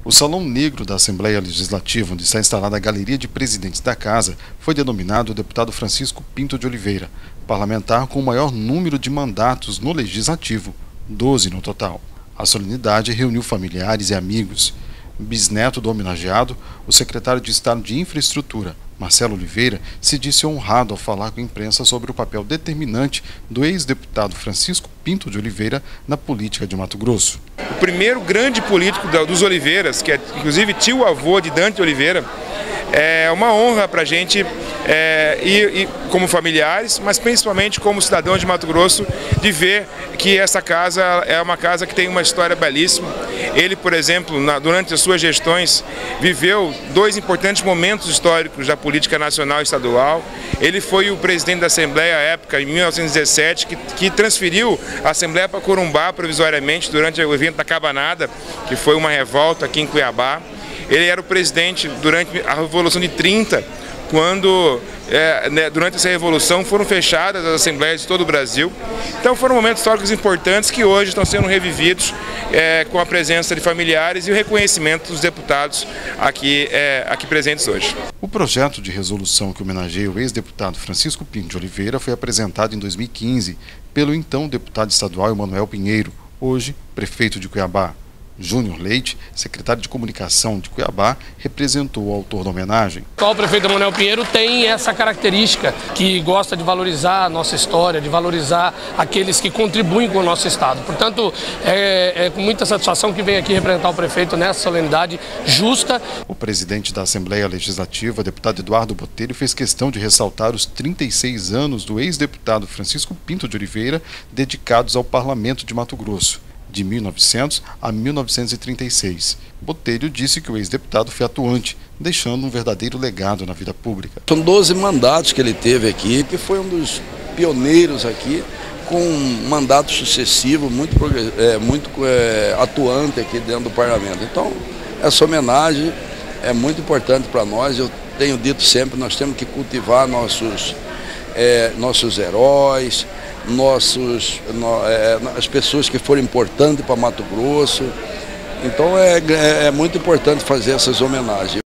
O Salão Negro da Assembleia Legislativa, onde está instalada a Galeria de Presidentes da Casa, foi denominado o deputado Francisco Pinto de Oliveira, parlamentar com o maior número de mandatos no Legislativo, 12 no total. A solenidade reuniu familiares e amigos. Bisneto do homenageado, o secretário de Estado de Infraestrutura, Marcelo Oliveira, se disse honrado ao falar com a imprensa sobre o papel determinante do ex-deputado Francisco Pinto de Oliveira na política de Mato Grosso. O primeiro grande político dos Oliveiras, que é inclusive tio-avô de Dante Oliveira, é uma honra para a gente, e como familiares, mas principalmente como cidadão de Mato Grosso, de ver que essa casa é uma casa que tem uma história belíssima. Ele, por exemplo, durante as suas gestões, viveu dois importantes momentos históricos da política nacional e estadual. Ele foi o presidente da Assembleia à época, em 1917, que transferiu a Assembleia para Corumbá provisoriamente durante o evento da Cabanada, que foi uma revolta aqui em Cuiabá. Ele era o presidente durante a Revolução de 30, quando, durante essa revolução, foram fechadas as assembleias de todo o Brasil. Então foram momentos históricos importantes que hoje estão sendo revividos com a presença de familiares e o reconhecimento dos deputados aqui presentes hoje. O projeto de resolução que homenageia o ex-deputado Francisco Pinto de Oliveira foi apresentado em 2015 pelo então deputado estadual Emanuel Pinheiro, hoje prefeito de Cuiabá. Júnior Leite, secretário de Comunicação de Cuiabá, representou o autor da homenagem. O prefeito Emanuel Pinheiro tem essa característica, que gosta de valorizar a nossa história, de valorizar aqueles que contribuem com o nosso estado. Portanto, é com muita satisfação que vem aqui representar o prefeito nessa solenidade justa. O presidente da Assembleia Legislativa, deputado Eduardo Botelho, fez questão de ressaltar os 36 anos do ex-deputado Francisco Pinto de Oliveira dedicados ao Parlamento de Mato Grosso, de 1900 a 1936. Botelho disse que o ex-deputado foi atuante, deixando um verdadeiro legado na vida pública. São 12 mandatos que ele teve aqui, que foi um dos pioneiros aqui, com um mandato sucessivo, muito atuante aqui dentro do parlamento. Então, essa homenagem é muito importante para nós. Eu tenho dito sempre, nós temos que cultivar nossos heróis, as pessoas que foram importantes para Mato Grosso. Então é muito importante fazer essas homenagens.